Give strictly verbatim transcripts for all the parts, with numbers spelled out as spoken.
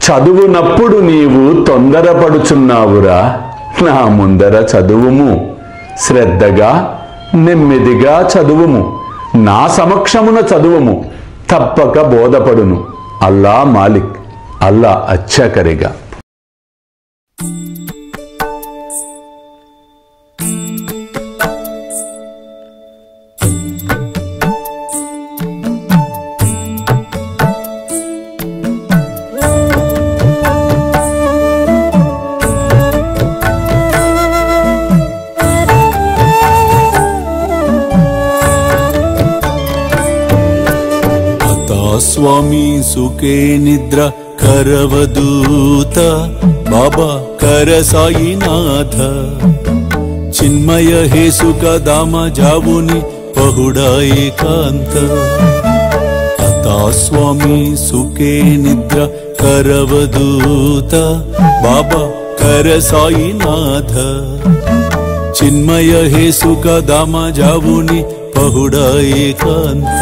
చదువునప్పుడు నీవు తొందరపడుచున్నావురా, నా ముందర చదువుము. శ్రద్ధగా నెమ్మదిగా చదువుము, నా సమక్షమున చదువుము, తప్పక బోధపడును. అల్లా మాలిక్, అల్లా అచ్చా కరేగా. स्वामी सुखे निद्रा करवदूत बाबा कर साईनाथ चिन्मय हे सुख दाम जावुनि पहुडा एकांत अता स्वामी सुखे निद्रा करवदूत बाबा कर साईनाथ चिन्मय हे सुख दाम जावुनि पहुडा एकांत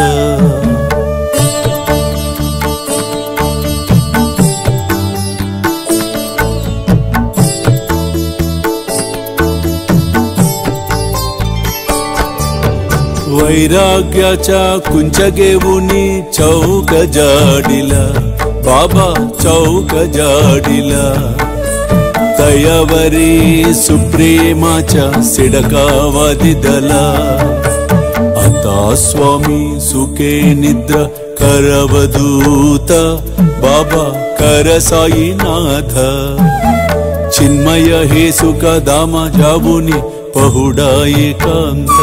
वैराग्याच्या कुंचगेवुनी चौक जाडिला बाबा चौक जाडिला दयावरी सुप्रेमाच्या सिडकावादिदला आता स्वामी सुखे निद्रा करवदूत बाबा कर साईनाथ चिन्मय हे सुख दाम जावुनि पहुडा एकांत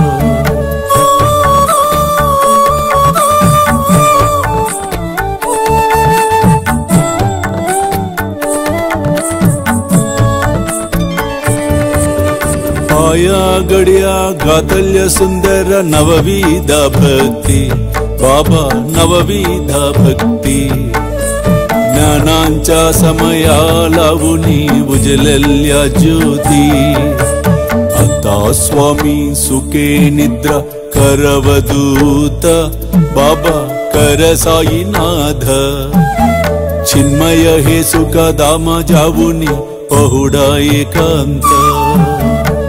आया गड्या गातल्य सुंदर नवविध भक्ति बाबा नवविध भक्ति ज्ञानांच्या समया लावुनी उजलल्या ज्योती आता स्वामी सुखे निद्रा करवदूत बाबा कर साईनाथ चिन्मय हे सुख दाम जावुनि पहुडा एकांत